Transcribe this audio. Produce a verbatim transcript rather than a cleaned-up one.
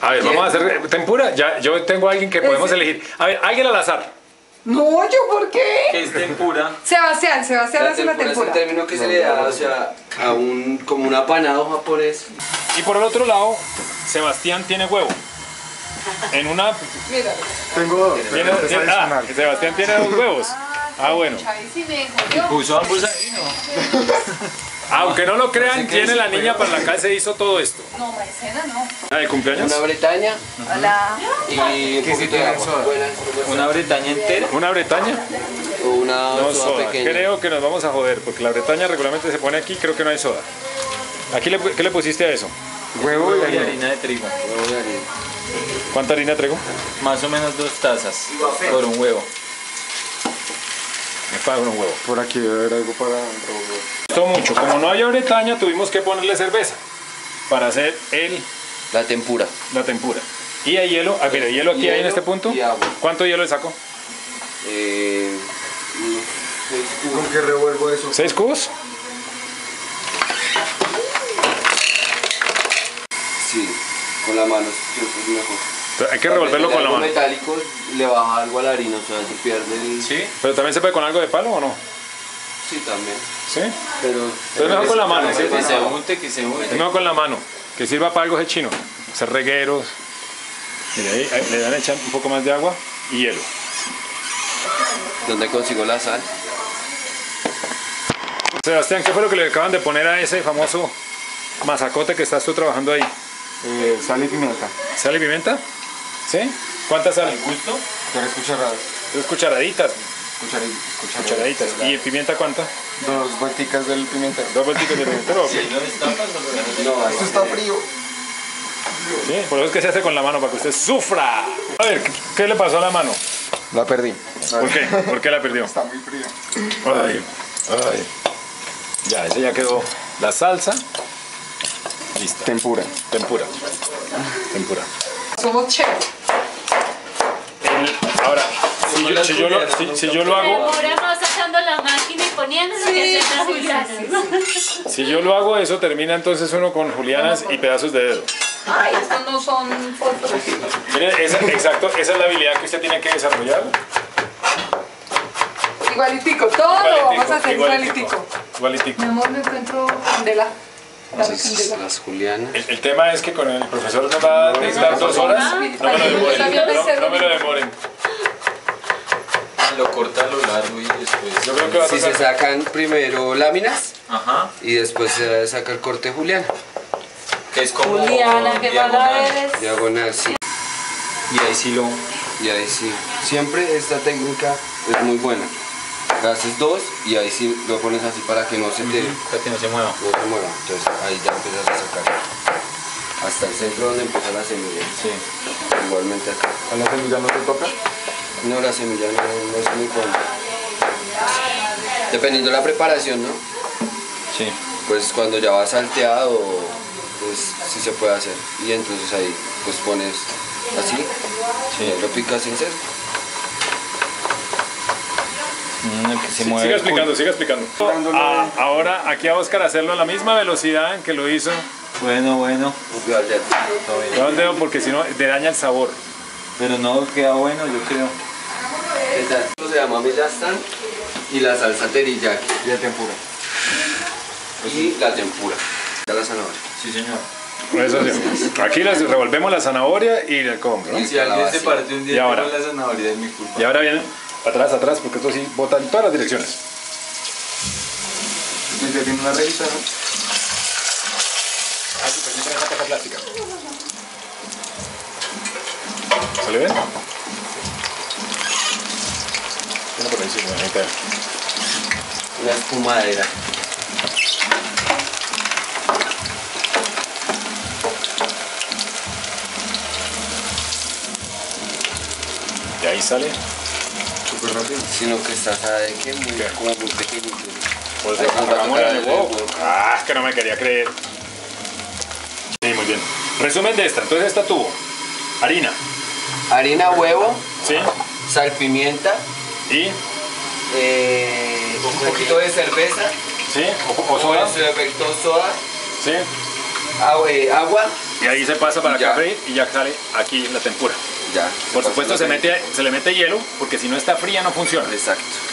A ver, vamos a hacer tempura. Ya, yo tengo a alguien que podemos Ese. elegir. A ver, alguien al azar. No, ¿yo por qué? ¿Qué es tempura? Sebastián, Sebastián hace la tempura. Es un término que se le da, o sea, a un, como un apanado japonés. Y por el otro lado, Sebastián tiene huevo. En una... Mira. Tengo dos. Tiene, pero es tiene- ah, adicional. Sebastián tiene dos huevos. Ah, bueno. Ahí sí me jodió. Puso ambos ahí, ¿no? Aunque no lo crean, tiene la niña para la casa hizo todo esto. No, maicena no. Ah, ¿de cumpleaños? Una bretaña Hola. y un ¿Qué sí poquito de tiene agua. soda? Buena, Una bretaña entera. ¿Una bretaña? o una No, soda soda. pequeña. Creo que nos vamos a joder, porque la bretaña regularmente se pone aquí, creo que no hay soda. Aquí le, ¿Qué le pusiste a eso? Huevo y Y harina. harina de trigo. Huevo de harina. ¿Cuánta harina traigo? Más o menos dos tazas por un huevo. Me pago un huevo. Por aquí debe haber algo para revolver. Gustó mucho. Como no había bretaña, tuvimos que ponerle cerveza para hacer el, La tempura. la tempura. Y hay hielo. Ah, mira, hielo aquí hay en Hielo este punto. y agua. ¿Cuánto hielo le saco? Eh, unos seis cubos. ¿Con qué revuelvo eso? ¿Seis cubos? Sí, con la mano siempre es mejor. Hay que revolverlo con la Algo mano. metálico le baja algo a la harina, o sea, se pierde el... ¿Sí? Pero también se puede con algo de palo o no? Sí, también. ¿Sí? Pero... Entonces mejor con la mano. ¿sí? Que se unte, que se unte. No con la mano. Que sirva para algo de chino. Hacer regueros. Mira, ahí, ahí le dan a echar un poco más de agua y hielo. ¿Dónde consigo la sal? Sebastián, ¿qué fue lo que le acaban de poner a ese famoso mazacote que estás tú trabajando ahí? Eh, sal y pimienta. ¿Sal y pimienta? ¿Sí? ¿Cuánta sal? ¿Gusto? Tres cucharadas. Dos cucharaditas. Cuchari- Cucharaditas. ¿Y pimienta cuánta? Dos vuelticas del pimentero. Dos vuelticas de pimentero. Si lo destapas, lo No, Esto está frío. Sí, por eso es que se hace con la mano, para que usted sufra. A ver, ¿qué, qué le pasó a la mano? La perdí. ¿Por qué? ¿Por qué la perdió? Está muy fría. Ay, ay. Ya, ese ya quedó. La salsa. Lista. Tempura. Tempura. Tempura. Somos chefs. El- ahora, si yo, si yo lo, si- si yo lo hago, Demoramos sacando la máquina y poniéndose Sí, que se sí, Juliana. si yo lo hago, eso termina entonces uno con julianas y pedazos de dedo. Ay, estos no son fotos. Mire, esa, exacto, esa es la habilidad que usted tiene que desarrollar. Igualitico, todo lo vamos a hacer igualitico. Igualitico. Mi amor, me encuentro candela. Dame Entonces, candela. las julianas. El, el tema es que con el profesor nos va a necesitar dos horas. No me lo demoren. No, no me lo demoren. Lo corta a lo largo y después. Yo creo que va a Si se tocar. sacan primero láminas Ajá. y después se saca el corte juliana. Que es como. Juliana, qué mala diagonal. eres. Diagonal, sí. Y ahí sí lo. Y ahí sí. Siempre esta técnica es muy buena. Haces dos y ahí sí lo pones así para que no se te... Para que no se mueva. No se mueva. Entonces ahí ya empiezas a sacar. Hasta el centro donde empieza la semilla. Sí. Igualmente acá. ¿A la semilla no te toca? No, la semilla no, no es muy buena. Dependiendo de la preparación, ¿no? Sí. Pues cuando ya va salteado, pues sí se puede hacer. Y entonces ahí pues pones así, Sí. y lo picas en seco. Mm, el que se Sí, mueve. siga explicando, siga explicando. Ah, ahora aquí a Oscar hacerlo a la misma velocidad en que lo hizo. Bueno, bueno. Cuidado al dedo. No el dedo porque si no te daña el sabor. Pero no queda bueno, yo creo. ¿Qué tal? Esto se llama meyastán y la salsa teriyaki Y de tempura. y la tempura. Ya la zanahoria. Sí, señor. Eso sí. Aquí las revolvemos la zanahoria y el compro, ¿no? Y si alguien se parte un Y día ahora. con la zanahoria es mi culpa. Y ahora viene atrás, atrás, porque esto sí bota en todas las direcciones. Y que tiene una rejita, ¿no? Ah, sí, pues esa caja plástica. ¿Se le ve? Tiene por encima, ahí está. Una espumadera. Y ahí sale. Súper rápido. Sino que está, ¿sabe qué? Muy, como muy pequeñito. Por eso Ahí nos va a apagamos tocar la de el huevo. huevo. Ah, es que no me quería creer. Sí, muy bien. Resumen de esta. Entonces esta tuvo harina, Harina, huevo, ¿sí? sal, pimienta, Y, eh, un poquito de cerveza, ¿sí? O, o o soda, en su efecto soda, ¿sí? agua, eh, agua. Y ahí se pasa para Ya. acá a freír y ya sale aquí la tempura. Ya. Por pasa supuesto la se, freír. mete, se le mete hielo porque si no está fría no funciona. Exacto.